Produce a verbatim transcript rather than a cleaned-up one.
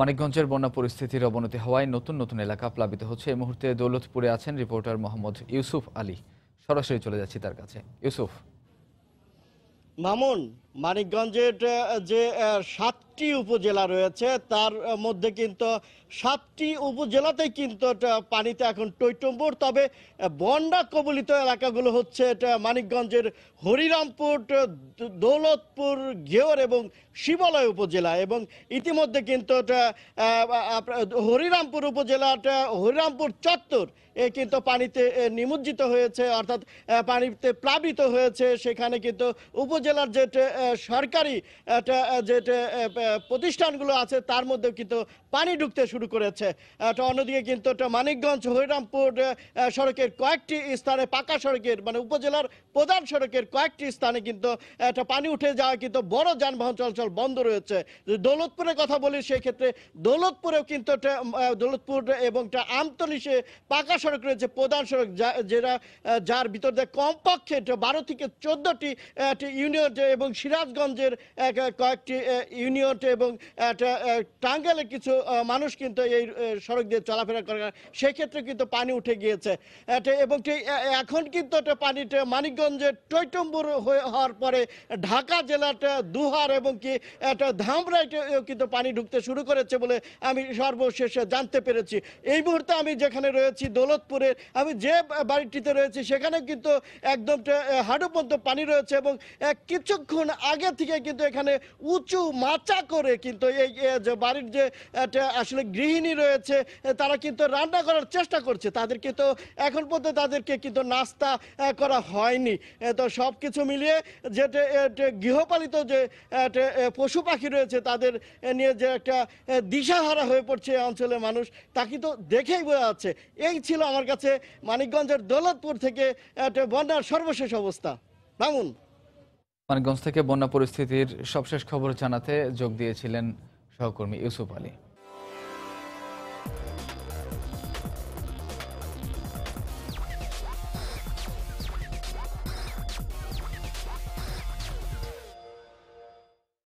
মানিকগঞ্জের বন্যা পরিস্থিতির অবনতি হওয়ায় নতুন নতুন এলাকা প্লাবিত হচ্ছে। এই মুহূর্তে দৌলতপুরে আছেন রিপোর্টার মোহাম্মদ ইউসুফ আলী। সরাসরি চলে যাচ্ছি তার কাছে। ইউসুফ। মামুন, মানিকগঞ্জের যে সাতটি উপজেলা রয়েছে তার মধ্যে কিন্তু সাতটি উপজেলাতেই কিন্তু পানিতে এখন টইটম্বুর। তবে বন্যা কবলিত এলাকাগুলো হচ্ছে এটা মানিকগঞ্জের হরিরামপুর, দৌলতপুর, ঘেওর এবং শিবালয় উপজেলা। এবং ইতিমধ্যে কিন্তু হরিরামপুর উপজেলাটা হরিরামপুর চত্বর এ কিন্তু পানিতে নিমজ্জিত হয়েছে, অর্থাৎ পানিতে প্লাবিত হয়েছে। সেখানে কিন্তু উপজেলার যে সরকারি যে প্রতিষ্ঠানগুলো আছে তার মধ্যে কিন্তু পানি ঢুকতে শুরু করেছে। অন্যদিকে কিন্তু মানিকগঞ্জ হরিরামপুর সড়কের কয়েকটি স্থানে, পাকা সড়কের মানে উপজেলার প্রধান সড়কের কয়েকটি স্থানে কিন্তু একটা পানি উঠে যাওয়া কিন্তু বড় যানবাহন চলাচল বন্ধ রয়েছে। দৌলতপুরের কথা বলি, সেই ক্ষেত্রে দৌলতপুরেও কিন্তু দৌলতপুর এবং আমতলিশে পাকা সড়ক রয়েছে, প্রধান সড়ক, যেটা যার ভিতর দিয়ে কমপক্ষে বারো থেকে চোদ্দটি ইউনিয়ন এবং সিরাজগঞ্জের কয়েকটি ইউনিয়ন এবং টাঙ্গাইলের কিছু মানুষ কিন্তু এই সড়ক দিয়ে চলাফেরা করে, সেক্ষেত্রে কিন্তু পানি উঠে গিয়েছে। এবং এখন কিন্তু পানিটা মানিকগঞ্জের টইটম্বুর হওয়ার পরে ঢাকা জেলাটা দুহার এবং কি একটা ধামরাইতে কিন্তু পানি ঢুকতে শুরু করেছে বলে আমি সর্বশেষে জানতে পেরেছি। এই মুহূর্তে আমি যেখানে রয়েছি দৌলতপুরে, আমি যে বাড়িটিতে রয়েছি সেখানে কিন্তু একদম হাঁটু পর্যন্ত পানি রয়েছে এবং কিছুক্ষণ আগে থেকে কিন্তু এখানে উঁচু মাচা করে কিন্তু এই যে বাড়ির যে আসলে গৃহিণী রয়েছে তারা কিন্তু রান্না করার চেষ্টা করছে। তাদের কিন্তু এখন পর্যন্ত তাদেরকে কিন্তু নাস্তা করা হয়নি। তো সব কিছু মিলিয়ে যেটা গৃহপালিত যে পশু পাখি রয়েছে তাদের নিয়ে যে একটা দিশাহারা হয়ে পড়ছে এই অঞ্চলের মানুষ, তা কিন্তু দেখেই বোঝা যাচ্ছে। এই ছিল আমার কাছে মানিকগঞ্জের দৌলতপুর থেকে বন্যার সর্বশেষ অবস্থা। মামুন। মানিকগঞ্জ থেকে বন্যা পরিস্থিতির সবশেষ খবর জানাতে যোগ দিয়েছিলেন সহকর্মী ইউসুফ আলী।